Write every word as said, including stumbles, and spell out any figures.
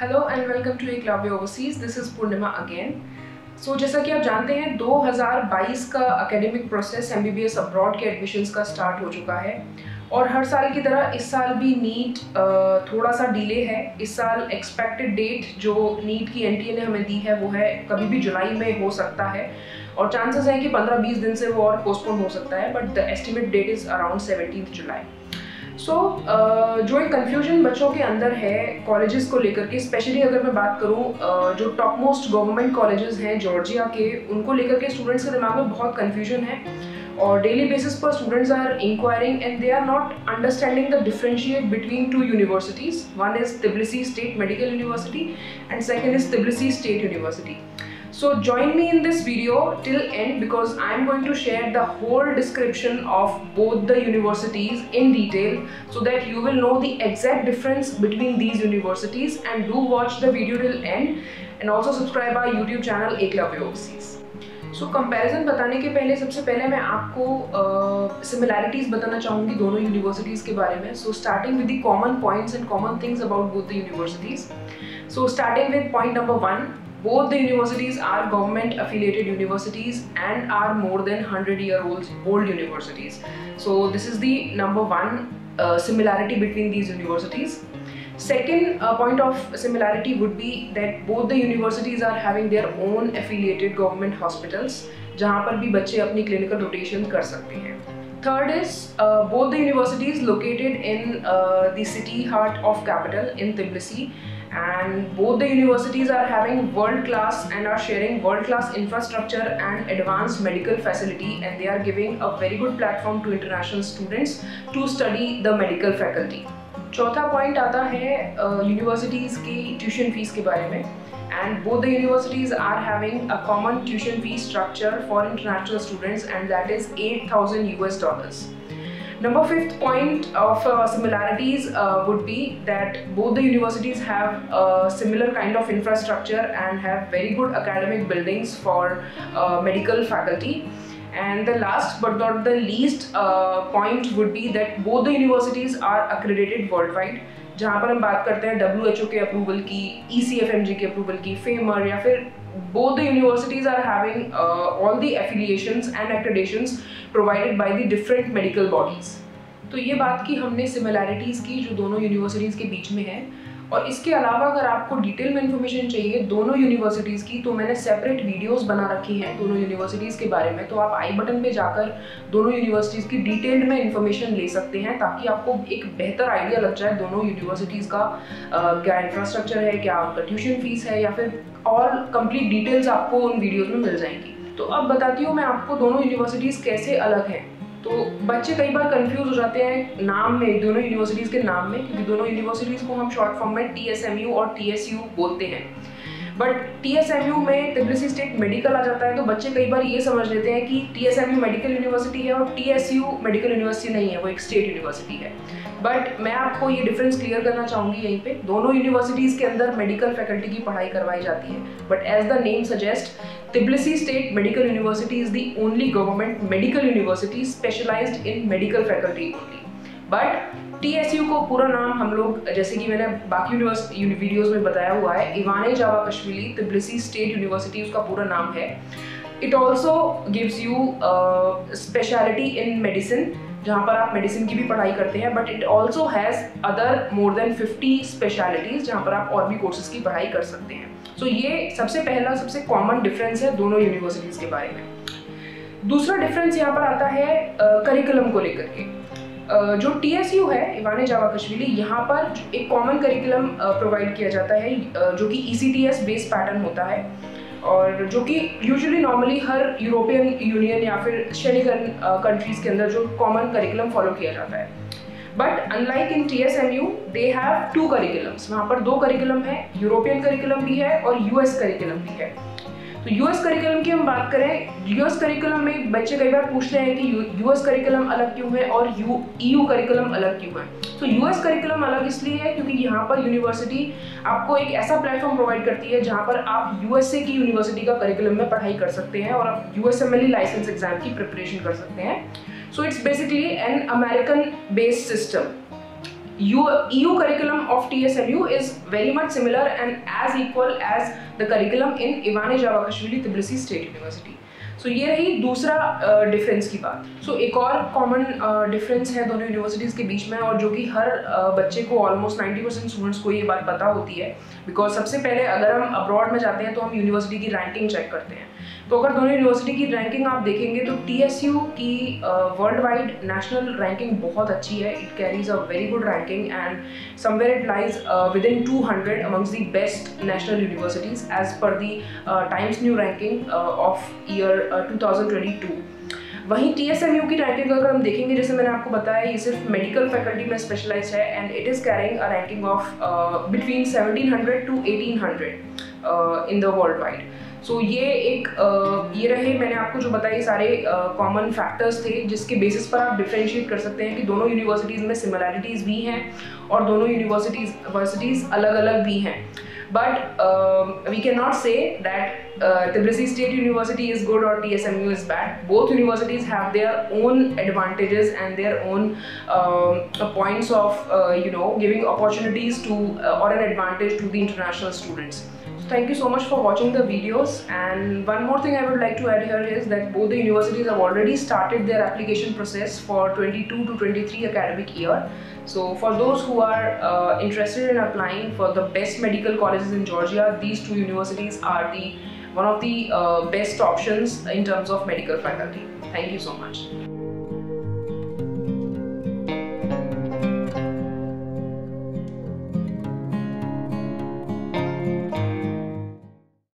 Hello and welcome to Eklavya overseas. This is Purnima again. So जैसा कि आप जानते हैं दो हज़ार बाईस का एकेडमिक प्रोसेस एमबीबीएस अब्रॉड के एडमिशन्स का स्टार्ट हो चुका है और हर साल की तरह इस साल भी नीट थोड़ा सा डिले है। इस साल एक्सपेक्टेड डेट जो नीट की एनटीए ने हमें दी है वो है कभी भी जुलाई में हो सकता है और चांसेस हैं कि पंद्रह बीस दिन से वो और पोस्टपोन हो सकता है, but the estimate date is around seventeenth July. So so, uh, जो एक कन्फ्यूजन बच्चों के अंदर है कॉलेजेस को लेकर के, स्पेशली अगर मैं बात करूं uh, जो टॉप मोस्ट गवर्नमेंट कॉलेजेस हैं जॉर्जिया के, उनको लेकर के स्टूडेंट्स के दिमाग में बहुत कन्फ्यूजन है और डेली बेसिस पर students are inquiring and they are not understanding the differentiate between two universities. One is Tbilisi state medical university and second is Tbilisi state university. So join me in this video till end because I am going to share the whole description of both the universities in detail so that you will know the exact difference between these universities, and do watch the video till end and also subscribe our YouTube channel Eklavya Overseas. So comparison बताने के पहले सबसे पहले मैं आपको similarities uh, बताना चाहूँगी दोनों universities के बारे में. So starting with the common points and common things about both the universities. So starting with point number one. Both the universities are government affiliated universities and are more than one hundred year old old universities. So this is the number one uh, similarity between these universities. Second uh, point of similarity would be that both the universities are having their own affiliated government hospitals जहाँ पर भी बच्चे अपनी clinical rotation कर सकते हैं. Third is uh, both the universities located in uh, the city heart of capital in Tbilisi, and both the universities are having world class and are sharing world class infrastructure and advanced medical facility, and they are giving a very good platform to international students to study the medical faculty. चौथा point आता है universities की tuition fees के बारे में, and both the universities are having a common tuition fee structure for international students, and that is eight thousand U S dollars. Number fifth point of uh, similarities uh, would be that both the universities have a similar kind of infrastructure and have very good academic buildings for uh, medical faculty. And the last but not the least uh, point would be that both the universities are accredited worldwide. जहाँ पर हम बात करते हैं W H O के approval की, ई C F M G के approval की, फेमर, या फिर both the universities are having uh, all the affiliations and accreditations provided by the different medical bodies. तो ये बात की हमने सिमिलैरिटीज़ की जो दोनों यूनिवर्सिटीज़ के बीच में है, और इसके अलावा अगर आपको डिटेल में इन्फॉर्मेशन चाहिए दोनों यूनिवर्सिटीज़ की तो मैंने सेपरेट वीडियोस बना रखी हैं दोनों यूनिवर्सिटीज़ के बारे में, तो आप आई बटन पे जाकर दोनों यूनिवर्सिटीज़ की डिटेल्ड में इन्फॉर्मेशन ले सकते हैं ताकि आपको एक बेहतर आइडिया लग जाए दोनों यूनिवर्सिटीज़ का आ, क्या इंफ्रास्ट्रक्चर है, क्या उनका ट्यूशन फीस है, या फिर और कंप्लीट डिटेल्स आपको उन वीडियोज़ में मिल जाएंगी. तो अब बताती हूँ मैं आपको दोनों यूनिवर्सिटीज़ कैसे अलग हैं. तो बच्चे कई बार कंफ्यूज हो जाते हैं नाम में, दोनों यूनिवर्सिटीज़ के नाम में, क्योंकि दोनों यूनिवर्सिटीज़ को हम शॉर्ट फॉर्म में टी एस एम यू और टी एस यू बोलते हैं. But T S M U में तिब्लिसी स्टेट मेडिकल आ जाता है तो बच्चे कई बार ये समझ लेते हैं कि T S M U medical university है और T S U medical university नहीं है, वो एक स्टेट यूनिवर्सिटी है. बट मैं आपको ये डिफरेंस क्लियर करना चाहूँगी यहीं पे. दोनों यूनिवर्सिटीज़ के अंदर मेडिकल फैकल्टी की पढ़ाई करवाई जाती है, but as the name suggest Tbilisi State Medical University is the only government medical university specialized in medical faculty only. But T S U को पूरा नाम हम लोग, जैसे कि मैंने बाकी वीडियोस में बताया हुआ है, इवाने जावाकश्विली Tbilisi State University उसका पूरा नाम है. It also gives you uh, specialty in medicine, जहाँ पर आप मेडिसिन की भी पढ़ाई करते हैं, but it also has other more than fifty specialities जहाँ पर आप और भी कोर्सेज की पढ़ाई कर सकते हैं. सो so, ये सबसे पहला सबसे कॉमन डिफरेंस है दोनों यूनिवर्सिटीज़ के बारे में. दूसरा डिफरेंस यहाँ पर आता है करिकुलम uh, को लेकर के. uh, जो टी एस यू है इवाने जावाकश्विली, यहाँ पर एक कॉमन करिकुलम प्रोवाइड किया जाता है uh, जो कि E C T S based pattern होता है, और जो कि यूजुअली नॉर्मली हर यूरोपियन यूनियन या फिर शेनिगन कंट्रीज़ के अंदर जो कॉमन करिकुलम फॉलो किया जाता है. But unlike in T S M U they have two curriculums. वहाँ पर दो करिकुलम है, यूरोपियन करिकुलम भी है और यू एस करिकुलम भी है. तो यू एस करिकुलम की हम बात करें, यू एस करिकुलम में बच्चे कई बार पूछते हैं कि यू एस करिकुलम अलग क्यों है और यू ई यू करिकुलम अलग क्यों है. तो यू एस करिकुलम अलग इसलिए है क्योंकि यहाँ पर यूनिवर्सिटी आपको एक ऐसा प्लेटफॉर्म प्रोवाइड करती है जहाँ पर आप यू एस ए की यूनिवर्सिटी का करिकुलम में पढ़ाई कर सकते हैं और आप U S M L E licence exam की प्रिपरेशन कर सकते हैं. So it's basically an American based system. U, E U curriculum of T S M U is very much similar and as equal as the curriculum in Ivane Javakashvili Tbilisi State University. So so, ये रही दूसरा difference uh, की बात. सो so, एक और common difference uh, है दोनों universities के बीच में, और जो कि हर uh, बच्चे को ऑलमोस्ट नाइंटी परसेंट स्टूडेंट्स को ये बात पता होती है. बिकॉज सबसे पहले अगर हम अब्रॉड में जाते हैं तो हम यूनिवर्सिटी की रैंकिंग चेक करते हैं. तो अगर दोनों यूनिवर्सिटी की रैंकिंग आप देखेंगे तो टी एस यू की वर्ल्ड वाइड नेशनल रैंकिंग बहुत अच्छी है. It carries a very good ranking and somewhere it lies within two hundred amongst the best national universities as per the times new ranking of year two thousand twenty two. वहीं T S M U की ranking अगर हम देखेंगे, जैसे मैंने आपको बताया, ये सिर्फ मेडिकल फैकल्टी में स्पेशलाइज है and it is carrying a ranking of between seventeen hundred to eighteen hundred in the world wide. So ये एक uh, ये रहे मैंने आपको जो बताए सारे कॉमन uh, फैक्टर्स थे जिसके बेसिस पर आप डिफ्रेंशिएट कर सकते हैं कि दोनों यूनिवर्सिटीज़ में सिमिलैरिटीज़ भी हैं और दोनों यूनिवर्सिटीज़ यूनिवर्सिटीज़ अलग अलग भी हैं. But we can not say that Tbilisi State University is good or T S M U is bad. Both universities have their own advantages and their own um, points of uh, you know giving opportunities to uh, or an advantage to the international students. So thank you so much for watching the videos. And one more thing I would like to add here is that both the universities have already started their application process for twenty-two to twenty-three academic year. So for those who are uh, interested in applying for the best medical colleges in Georgia, these two universities are the one of the uh, best options in terms of medical faculty. Thank you so much.